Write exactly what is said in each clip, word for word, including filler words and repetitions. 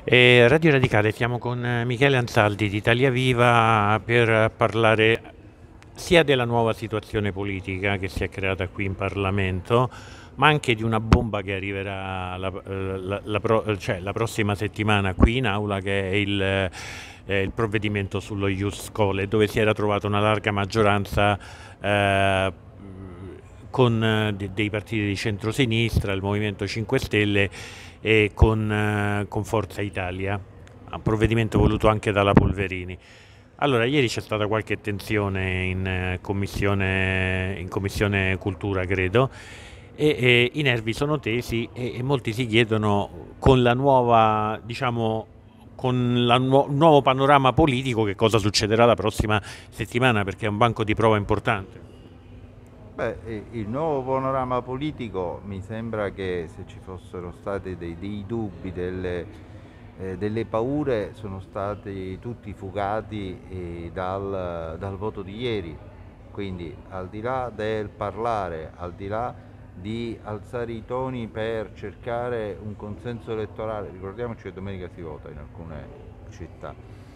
E Radio Radicale, siamo con eh, Michele Ansaldi di Italia Viva per parlare sia della nuova situazione politica che si è creata qui in Parlamento, ma anche di una bomba che arriverà la, la- la pro- cioè, la prossima settimana qui in aula, che è il, eh, il provvedimento sullo Ius Scholae, dove si era trovata una larga maggioranza eh, con eh, de- dei partiti di centrosinistra, il Movimento cinque Stelle e con, eh, con Forza Italia, un provvedimento voluto anche dalla Polverini. Allora, ieri c'è stata qualche tensione in eh, commissione, in commissione cultura, credo, e, e i nervi sono tesi e, e molti si chiedono con la nuova, diciamo, con il nuo- nuovo panorama politico che cosa succederà la prossima settimana, perché è un banco di prova importante. Beh, eh, il nuovo panorama politico mi sembra che se ci fossero stati dei, dei dubbi, delle, eh, delle paure, sono stati tutti fugati eh, dal, dal voto di ieri. Quindi al di là del parlare, al di là di alzare i toni per cercare un consenso elettorale, ricordiamoci che domenica si vota in alcune città,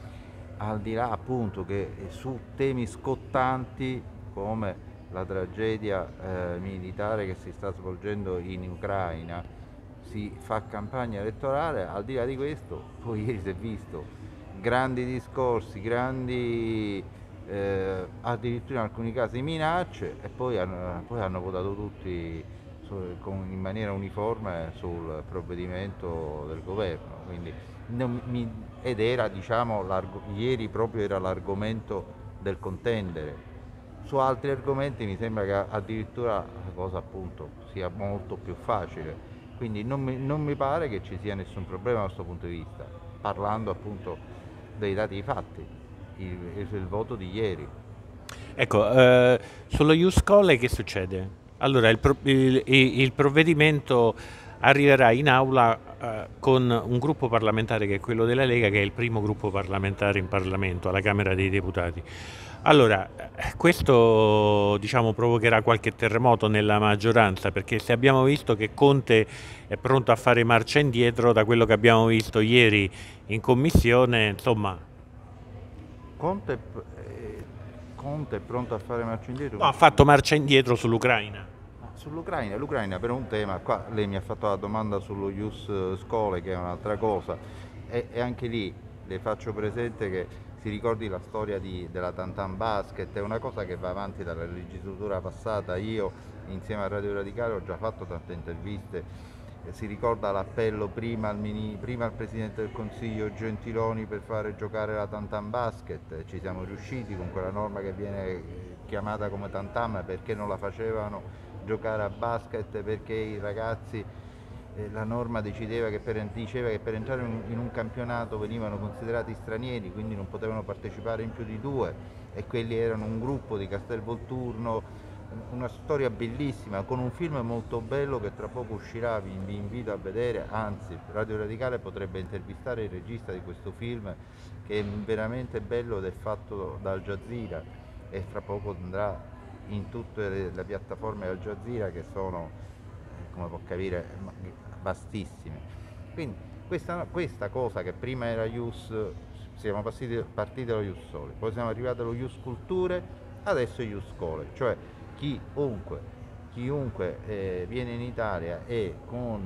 al di là appunto che su temi scottanti come la tragedia eh, militare che si sta svolgendo in Ucraina si fa campagna elettorale, al di là di questo, poi ieri si è visto grandi discorsi, grandi eh, addirittura in alcuni casi minacce e poi hanno, poi hanno votato tutti su- con- in maniera uniforme sul provvedimento del governo. Quindi non mi- ed era, diciamo, l'argo- ieri proprio era l'argomento del contendere. Su altri argomenti mi sembra che addirittura la cosa appunto sia molto più facile. Quindi non mi, non mi pare che ci sia nessun problema da questo punto di vista, parlando appunto dei dati di fatti, il, il- il voto di ieri. Ecco, eh, sullo Ius Colle che succede? Allora, il, pro- il- il- il provvedimento arriverà in aula eh, con un gruppo parlamentare che è quello della Lega, che è il primo gruppo parlamentare in Parlamento, alla Camera dei Deputati. Allora, eh, questo diciamo provocherà qualche terremoto nella maggioranza, perché se abbiamo visto che Conte è pronto a fare marcia indietro da quello che abbiamo visto ieri in commissione, insomma, Conte, è p- eh, Conte è pronto a fare marcia indietro? no, ha fatto marcia indietro sull'Ucraina. Ma sull'Ucraina, l'Ucraina per un tema, qua lei mi ha fatto la domanda sullo Ius Schole che è un'altra cosa e, e anche lì le faccio presente che si ricordi la storia di- della Tantan Basket, è una cosa che va avanti dalla legislatura passata, io insieme a Radio Radicale ho già fatto tante interviste, eh, si ricorda l'appello prima al, mini- prima al Presidente del Consiglio Gentiloni per fare giocare la Tantan Basket, ci siamo riusciti con quella norma che viene eh, chiamata come Tantam perché non la facevano giocare a basket perché i ragazzi eh, la norma decideva che per, diceva che per entrare in, in un campionato venivano considerati stranieri, quindi non potevano partecipare in più di due e quelli erano un gruppo di Castelvolturno, una storia bellissima con un film molto bello che tra poco uscirà, vi, vi invito a vedere, anzi Radio Radicale potrebbe intervistare il regista di questo film che è veramente bello ed è fatto da Al Jazeera e fra poco andrà in tutte le, le piattaforme Al Jazeera che sono, eh, come può capire, vastissime. Quindi questa, questa cosa che prima era Ius, siamo partiti, partiti dallo Ius Sole, poi siamo arrivati allo Ius Culture, adesso è Ius Schole, cioè chiunque, chiunque eh, viene in Italia e con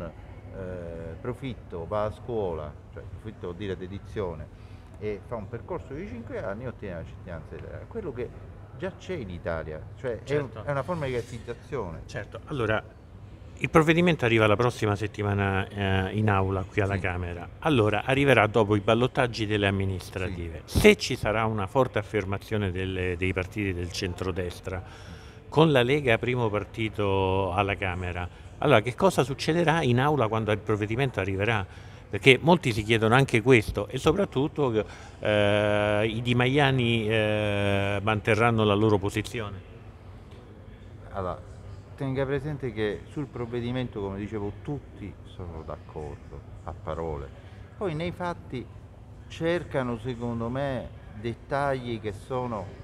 eh, profitto va a scuola, cioè profitto vuol dire dedizione, e fa un percorso di cinque anni e ottiene la cittadinanza italiana. Quello che già c'è in Italia, cioè è, un- Certo. è una forma di ghettizzazione. Certo, allora il provvedimento arriva la prossima settimana eh, in aula qui alla Sì, Camera. Allora arriverà dopo i ballottaggi delle sì. amministrative. Se ci sarà una forte affermazione delle- dei partiti del centrodestra con la Lega primo partito alla Camera, allora che cosa succederà in aula quando il provvedimento arriverà? Perché molti si chiedono anche questo e soprattutto eh, i dimaiani eh, manterranno la loro posizione. Allora, tenga presente che sul provvedimento, come dicevo, tutti sono d'accordo a parole. Poi nei fatti cercano, secondo me, dettagli che sono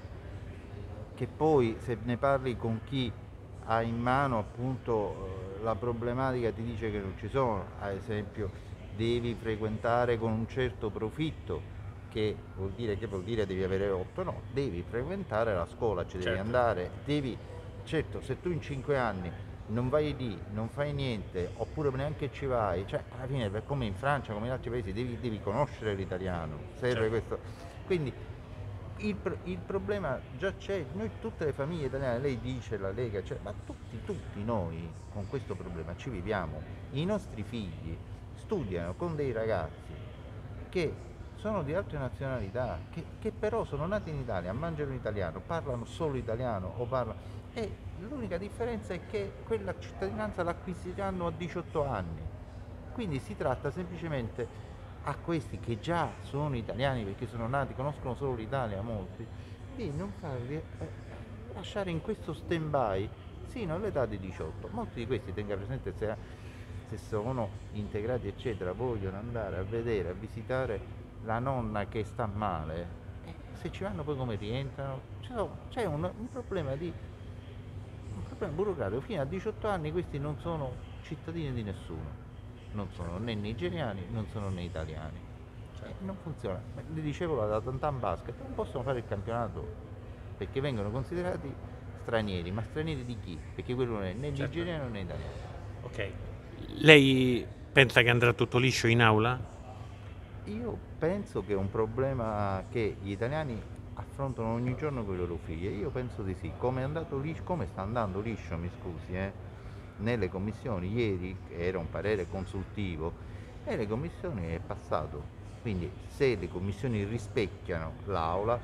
che poi se ne parli con chi ha in mano appunto eh, la problematica ti dice che non ci sono, ad esempio devi frequentare con un certo profitto, che vuol dire, che vuol dire devi avere otto, no, devi frequentare la scuola, ci devi Certo. andare, devi, certo, se tu in cinque anni non vai lì, non fai niente, oppure neanche ci vai, cioè alla fine come in Francia, come in altri paesi, devi, devi conoscere l'italiano, serve Certo. questo. Quindi il, il problema già c'è, noi tutte le famiglie italiane, lei dice la Lega, cioè, ma tutti, tutti noi con questo problema ci viviamo, i nostri figli studiano con dei ragazzi che sono di altre nazionalità, che, che però sono nati in Italia, mangiano italiano, parlano solo italiano o parlano... E l'unica differenza è che quella cittadinanza l'acquisiranno a diciotto anni. Quindi si tratta semplicemente a questi che già sono italiani perché sono nati, conoscono solo l'Italia molti, di non farli eh, lasciare in questo stand-by sino all'età di diciotto. Molti di questi, tenga presente, se, se sono integrati eccetera, vogliono andare a vedere, a visitare la nonna che sta male, eh, se ci vanno poi come rientrano? C'è un, un problema di un problema burocratico. Fino a diciotto anni questi non sono cittadini di nessuno, non sono né nigeriani, non sono né italiani. Eh, non funziona. Le dicevo la Tantan Basket, non possono fare il campionato perché vengono considerati stranieri, ma stranieri di chi? Perché quello non è né Certo. nigeriano né italiano. Ok. Lei pensa che andrà tutto liscio in aula? Io penso che è un problema che gli italiani affrontano ogni giorno con i loro figli. Io penso di sì. Come è andato liscio, come sta andando liscio, mi scusi, eh, nelle commissioni ieri era un parere consultivo e le commissioni è passato. Quindi se le commissioni rispecchiano l'aula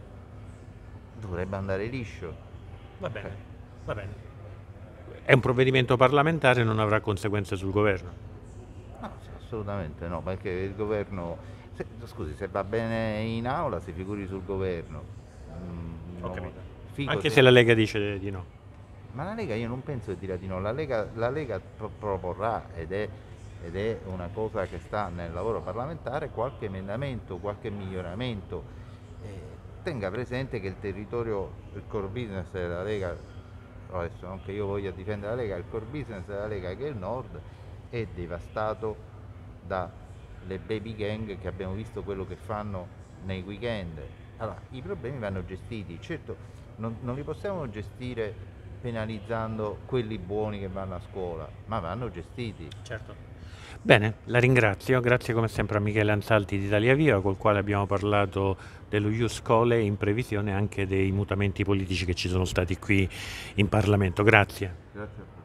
dovrebbe andare liscio. Va bene, Ok. va bene. È un provvedimento parlamentare, non avrà conseguenze sul governo. No, assolutamente no, perché il governo, se, scusi, se va bene in aula si figuri sul governo. Mm, Ho no, capito. figo Anche se- se la Lega dice di no. Ma la Lega io non penso che dirà di no, la Lega, la Lega pro- proporrà ed è, ed è una cosa che sta nel lavoro parlamentare qualche emendamento, qualche miglioramento. Eh, tenga presente che il territorio, il core business della Lega, adesso non che io voglia difendere la Lega, il core business della Lega che è il nord è devastato dalle baby gang che abbiamo visto quello che fanno nei weekend. Allora, i problemi vanno gestiti, certo non, non li possiamo gestire penalizzando quelli buoni che vanno a scuola, ma vanno gestiti. Certo. Bene, la ringrazio. Grazie come sempre a Michele Ansaldi di Italia Viva, col quale abbiamo parlato dello Ius Scholae in previsione anche dei mutamenti politici che ci sono stati qui in Parlamento. Grazie. Grazie.